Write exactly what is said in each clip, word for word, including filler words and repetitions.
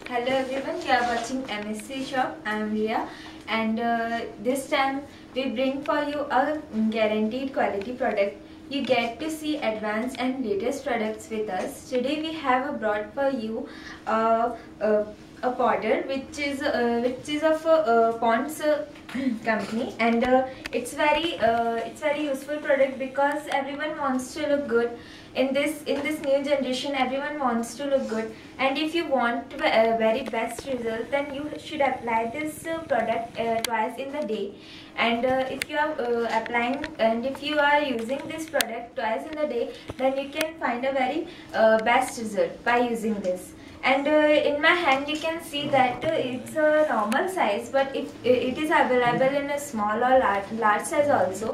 Hello everyone, you are watching M S C Shop. I am Ria, and uh, this time we bring for you a guaranteed quality product. You get to see advanced and latest products with us. Today we have brought for you uh, uh, a powder which is uh, which is of uh, uh, Pond's uh, company, and uh, it's very uh, it's very useful product because everyone wants to look good in this in this new generation. Everyone wants to look good, and if you want a very best result, then you should apply this uh, product uh, twice in the day. And uh, if you are uh, applying and if you are using this product twice in the day, then you can find a very uh, best result by using this. And uh, in my hand you can see that uh, it's a normal size, but if it is available in a small or large, large size also.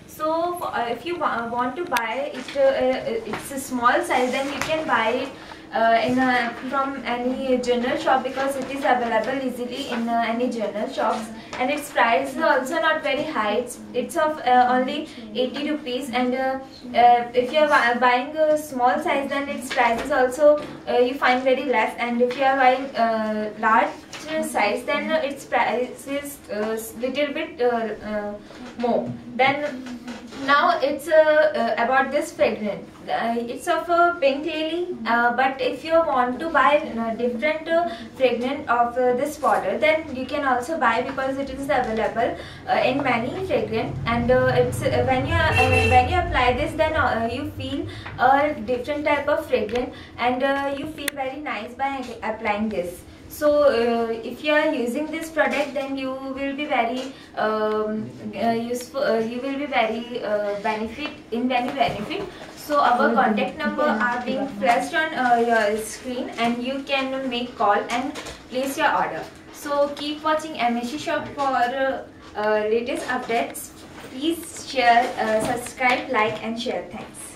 So uh, if you wa want to buy it, uh, it's a small size, then you can buy it uh, in a, from any general shop, because it is available easily in uh, any general shops, and its price is also not very high. It's, it's of uh, only eighty rupees, and uh, uh, if you are buying a small size, then its price is also uh, you find very less, and if you are buying uh, large size, then uh, its price is uh, little bit uh, uh, more. Then now it's uh, uh, about this fragrance. Uh, it's of a pink lily, uh, but if you want to buy uh, different uh, fragrance of uh, this powder, then you can also buy, because it is available uh, in many fragrance. And uh, it's uh, when you uh, when you apply this, then uh, you feel a different type of fragrance, and uh, you feel very nice by applying this. So uh, if you are using this product, then you will be very um, uh, useful. Uh, you will be very uh, benefit in very benefit. So our contact number are being flashed on uh, your screen, and you can make call and place your order. So keep watching M S C Shop for uh, uh, latest updates. Please share, uh, subscribe, like, and share. Thanks.